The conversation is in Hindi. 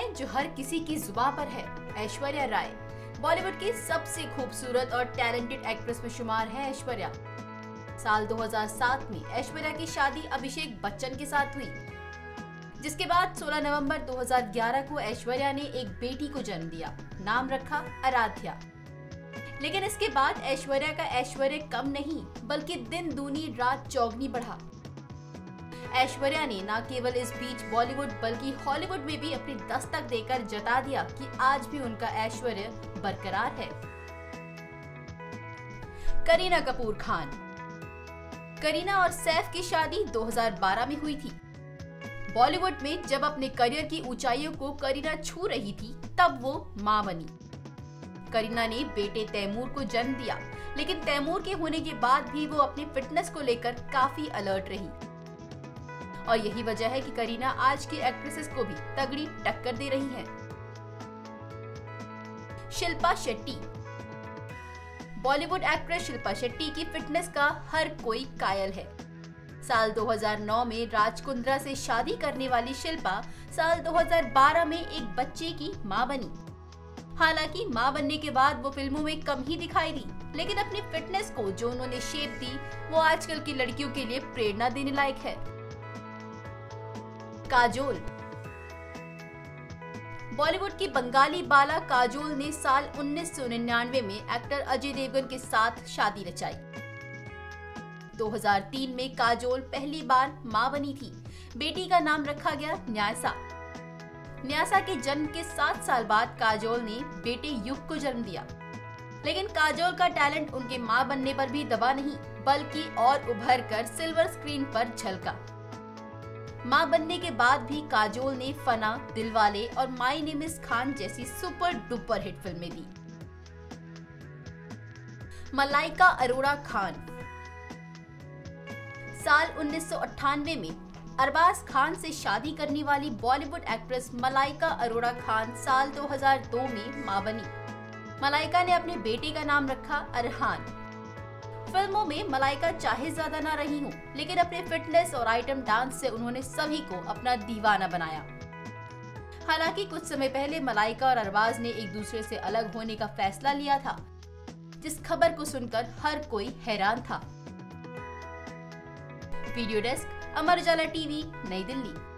हैं जो हर किसी की जुबान पर है। ऐश्वर्या राय बॉलीवुड की सबसे खूबसूरत और टैलेंटेड एक्ट्रेस में शुमार है ऐश्वर्या। साल 2007 में ऐश्वर्या की शादी अभिषेक बच्चन के साथ हुई, जिसके बाद 16 नवंबर 2011 को ऐश्वर्या ने एक बेटी को जन्म दिया। नाम रखा आराध्या। लेकिन इसके बाद ऐश्वर्या का ऐश्वर्य कम नहीं बल्कि दिन दूनी रात चौगनी बढ़ा। ऐश्वर्या ने न केवल इस बीच बॉलीवुड बल्कि हॉलीवुड में भी अपनी दस्तक देकर जता दिया कि आज भी उनका ऐश्वर्य बरकरार है। करीना कपूर खान। करीना और सैफ की शादी 2012 में हुई थी। बॉलीवुड में जब अपने करियर की ऊंचाइयों को करीना छू रही थी, तब वो मां बनी। करीना ने बेटे तैमूर को जन्म दिया, लेकिन तैमूर के होने के बाद भी वो अपनी फिटनेस को लेकर काफी अलर्ट रही। और यही वजह है कि करीना आज की एक्ट्रेसेस को भी तगड़ी टक्कर दे रही हैं। शिल्पा शेट्टी। बॉलीवुड एक्ट्रेस शिल्पा शेट्टी की फिटनेस का हर कोई कायल है। साल 2009 में राजकुंद्रा से शादी करने वाली शिल्पा साल 2012 में एक बच्चे की मां बनी। हालांकि मां बनने के बाद वो फिल्मों में कम ही दिखाई दी, लेकिन अपनी फिटनेस को जो उन्होंने शेप दी वो आजकल की लड़कियों के लिए प्रेरणा देने लायक है। काजोल। बॉलीवुड की बंगाली बाला काजोल ने साल 1999 में एक्टर अजय देवगन के साथ शादी रचाई। 2003 में काजोल पहली बार मां बनी थी। बेटी का नाम रखा गया न्यासा। न्यासा के जन्म के 7 साल बाद काजोल ने बेटे युग को जन्म दिया। लेकिन काजोल का टैलेंट उनके मां बनने पर भी दबा नहीं, बल्कि और उभर कर सिल्वर स्क्रीन पर झलका। मां बनने के बाद भी काजोल ने फना, दिलवाले और माय नेम इज खान जैसी सुपर डुपर हिट फिल्में दी। मलाइका अरोड़ा खान। साल 1998 में अरबाज खान से शादी करने वाली बॉलीवुड एक्ट्रेस मलाइका अरोड़ा खान साल 2002 में मां बनी। मलाइका ने अपने बेटे का नाम रखा अरहान। फिल्मों में मलाइका चाहे ज्यादा ना रही हूँ, लेकिन अपने फिटनेस और आइटम डांस से उन्होंने सभी को अपना दीवाना बनाया। हालांकि कुछ समय पहले मलाइका और अरबाज ने एक दूसरे से अलग होने का फैसला लिया था, जिस खबर को सुनकर हर कोई हैरान था। Video desk, Amar Ujala TV, New Delhi.